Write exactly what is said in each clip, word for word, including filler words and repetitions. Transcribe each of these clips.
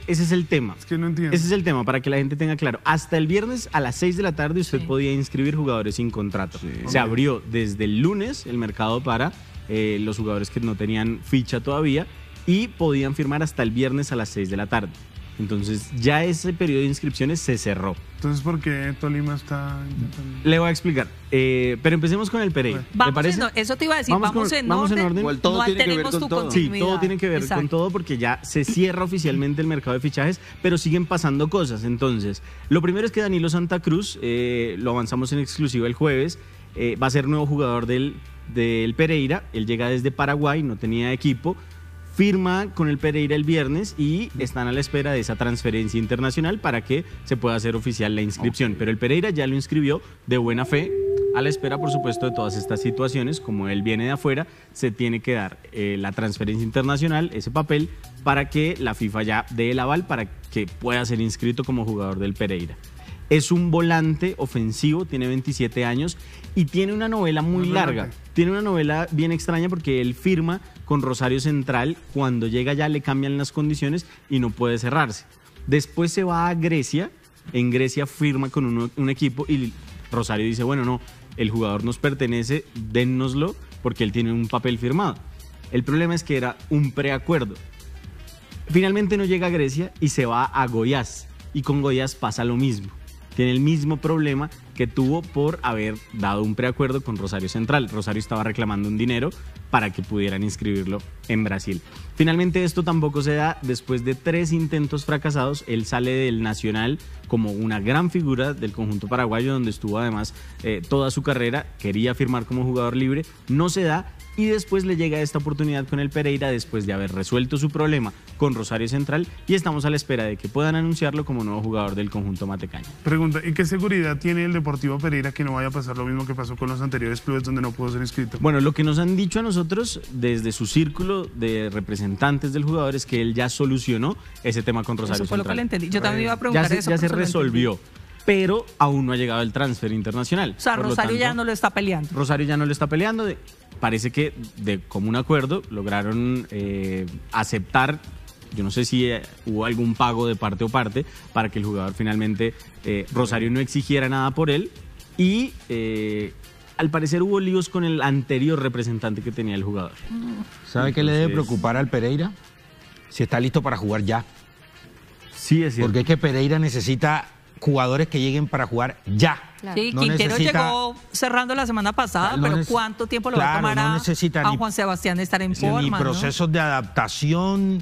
ese es el tema. Es que no entiendo. Ese es el tema, para que la gente tenga claro. Hasta el viernes a las seis de la tarde usted sí. podía inscribir jugadores sin contrato. Sí. Se abrió desde el lunes el mercado para eh, los jugadores que no tenían ficha todavía y podían firmar hasta el viernes a las seis de la tarde. Entonces ya ese periodo de inscripciones se cerró. Entonces, ¿por qué Tolima está intentando? Le voy a explicar. Eh, pero empecemos con el Pereira. Vamos parece? En, eso te iba a decir, vamos, vamos, con, en, vamos orden, en orden. Igual todo no tiene que ver con todo. Sí, todo tiene que ver Exacto. con todo porque ya se cierra oficialmente el mercado de fichajes, pero siguen pasando cosas. Entonces, lo primero es que Danilo Santa Cruz, eh, lo avanzamos en exclusiva el jueves, eh, va a ser nuevo jugador del, del Pereira. Él llega desde Paraguay, no tenía equipo. Firma con el Pereira el viernes y están a la espera de esa transferencia internacional para que se pueda hacer oficial la inscripción. Okay. Pero el Pereira ya lo inscribió de buena fe, a la espera, por supuesto, de todas estas situaciones. Como él viene de afuera, se tiene que dar eh, la transferencia internacional, ese papel, para que la FIFA ya dé el aval para que pueda ser inscrito como jugador del Pereira. Es un volante ofensivo, tiene veintisiete años y tiene una novela muy no, larga. No, tiene una novela bien extraña porque él firma con Rosario Central. Cuando llega ya le cambian las condiciones y no puede cerrarse. Después se va a Grecia. En Grecia firma con un, un equipo y Rosario dice, bueno, no, el jugador nos pertenece, dénnoslo porque él tiene un papel firmado. El problema es que era un preacuerdo. Finalmente no llega a Grecia y se va a Goiás. Y con Goiás pasa lo mismo. Tiene el mismo problema que tuvo por haber dado un preacuerdo con Rosario Central. Rosario estaba reclamando un dinero para que pudieran inscribirlo en Brasil. Finalmente esto tampoco se da. Después de tres intentos fracasados, él sale del Nacional como una gran figura del conjunto paraguayo, donde estuvo además eh, toda su carrera. Quería firmar como jugador libre, no se da. Y después le llega esta oportunidad con el Pereira después de haber resuelto su problema con Rosario Central y estamos a la espera de que puedan anunciarlo como nuevo jugador del conjunto matecaño. Pregunta, ¿y qué seguridad tiene el Deportivo Pereira que no vaya a pasar lo mismo que pasó con los anteriores clubes donde no pudo ser inscrito? Bueno, lo que nos han dicho a nosotros desde su círculo de representantes del jugador es que él ya solucionó ese tema con Rosario Eso fue Central. Lo que le entendí. Yo también iba a preguntar ya se, eso. Ya se resolvió. Pero aún no ha llegado el transfer internacional. O sea, Rosario tanto, ya no lo está peleando. Rosario ya no lo está peleando. De, parece que de común acuerdo lograron eh, aceptar, yo no sé si eh, hubo algún pago de parte o parte, para que el jugador finalmente, eh, Rosario no exigiera nada por él. Y eh, al parecer hubo líos con el anterior representante que tenía el jugador. ¿Sabe Entonces, qué le debe preocupar al Pereira? Si está listo para jugar ya. Sí, es cierto. Porque es que Pereira necesita jugadores que lleguen para jugar ya. Claro. Sí, no Quintero necesita, llegó cerrando la semana pasada, no pero ¿cuánto tiempo lo claro, va a tomar no a, necesita a ni, Juan Sebastián estar en sí, forma? Ni procesos ¿no? de adaptación,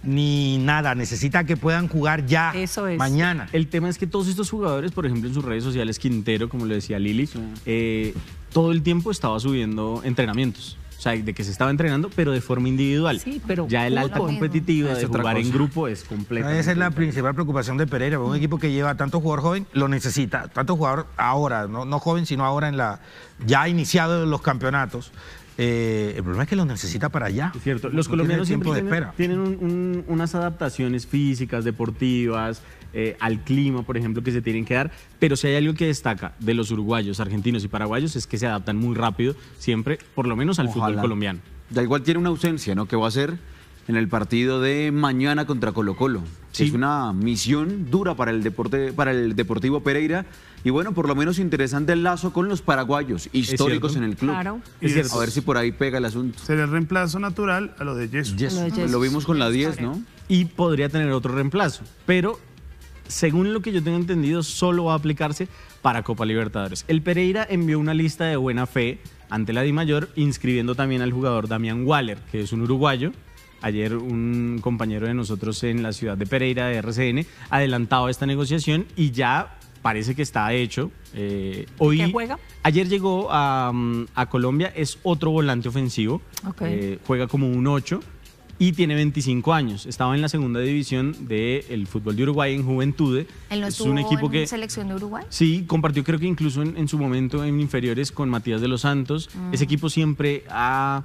ni nada. Necesita que puedan jugar ya, Eso es. mañana. El tema es que todos estos jugadores, por ejemplo, en sus redes sociales, Quintero, como le decía Lili, sí. eh, todo el tiempo estaba subiendo entrenamientos. O sea, de que se estaba entrenando, pero de forma individual. Sí, pero ya el alta competitiva de jugar en grupo es completa. Esa es la principal preocupación de Pereira. Un equipo que lleva tanto jugador joven lo necesita. Tanto jugador ahora, no, no joven, sino ahora en la ya iniciado los campeonatos. Eh, el problema es que lo necesita para allá. Es cierto. Los no colombianos siempre tienen, tienen un, un, unas adaptaciones físicas, deportivas, eh, al clima, por ejemplo, que se tienen que dar. Pero si hay algo que destaca de los uruguayos, argentinos y paraguayos es que se adaptan muy rápido, siempre, por lo menos al Ojalá. fútbol colombiano. Da igual tiene una ausencia, ¿no? Que va a ser en el partido de mañana contra Colo-Colo. Sí. Es una misión dura para el deporte, para el Deportivo Pereira. Y bueno, por lo menos interesante el lazo con los paraguayos, históricos en el club. Claro. Es cierto. A ver si por ahí pega el asunto. Sería el reemplazo natural a lo de Yeso. Yes. Lo, de lo vimos con la diez, ¿no? Y podría tener otro reemplazo. Pero, según lo que yo tengo entendido, solo va a aplicarse para Copa Libertadores. El Pereira envió una lista de buena fe ante la DIMAYOR, inscribiendo también al jugador Damián Waller, que es un uruguayo. Ayer un compañero de nosotros en la ciudad de Pereira, de R C N, adelantaba esta negociación y ya parece que está hecho. Eh, hoy, ¿Qué juega? Ayer llegó a, a Colombia, es otro volante ofensivo, okay. eh, juega como un ocho y tiene veinticinco años. Estaba en la segunda división del fútbol de Uruguay en Juventude. ¿Él no es estuvo un equipo en que, selección de Uruguay? Sí, compartió creo que incluso en, en su momento en inferiores con Matías de los Santos. Mm. Ese equipo siempre ha...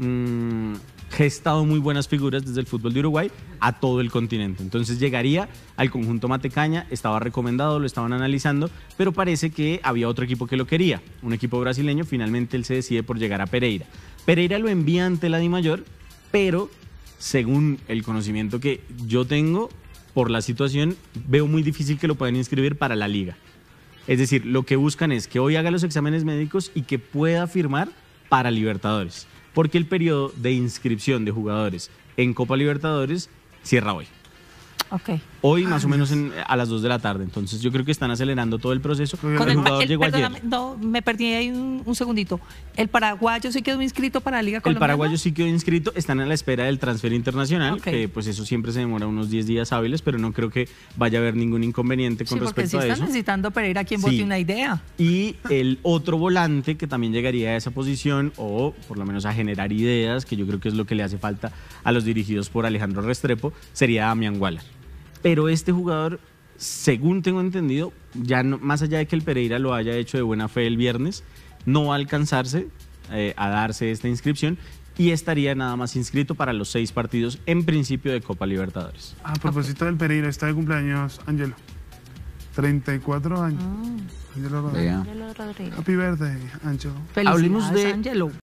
Mmm, gestado muy buenas figuras desde el fútbol de Uruguay a todo el continente. Entonces llegaría al conjunto Matecaña, estaba recomendado, lo estaban analizando, pero parece que había otro equipo que lo quería, un equipo brasileño. Finalmente él se decide por llegar a Pereira. Pereira lo envía ante la DIMAYOR, pero según el conocimiento que yo tengo, por la situación, veo muy difícil que lo puedan inscribir para la liga. Es decir, lo que buscan es que hoy haga los exámenes médicos y que pueda firmar para Libertadores, porque el periodo de inscripción de jugadores en Copa Libertadores cierra hoy. Okay. Hoy más o menos en, a las dos de la tarde, entonces yo creo que están acelerando todo el proceso. Con el, el jugador el, llegó perdóname, ayer. No, me perdí ahí un, un segundito. ¿El paraguayo sí quedó inscrito para la Liga Colombiana? El paraguayo sí quedó inscrito, están a la espera del transfer internacional, okay. que pues eso siempre se demora unos diez días hábiles, pero no creo que vaya a haber ningún inconveniente con sí, respecto sí a eso. Están necesitando Pereira quien sí. bote una idea. Y el otro volante que también llegaría a esa posición, o por lo menos a generar ideas, que yo creo que es lo que le hace falta a los dirigidos por Alejandro Restrepo, sería Damián Waller. Pero este jugador, según tengo entendido, ya no, más allá de que el Pereira lo haya hecho de buena fe el viernes, no va a alcanzarse eh, a darse esta inscripción y estaría nada más inscrito para los seis partidos en principio de Copa Libertadores. A propósito del Pereira, está de cumpleaños Ángelo. treinta y cuatro años. Ah. Ángelo Rodríguez. Happy birthday, Ángelo. Hablemos de Ángelo.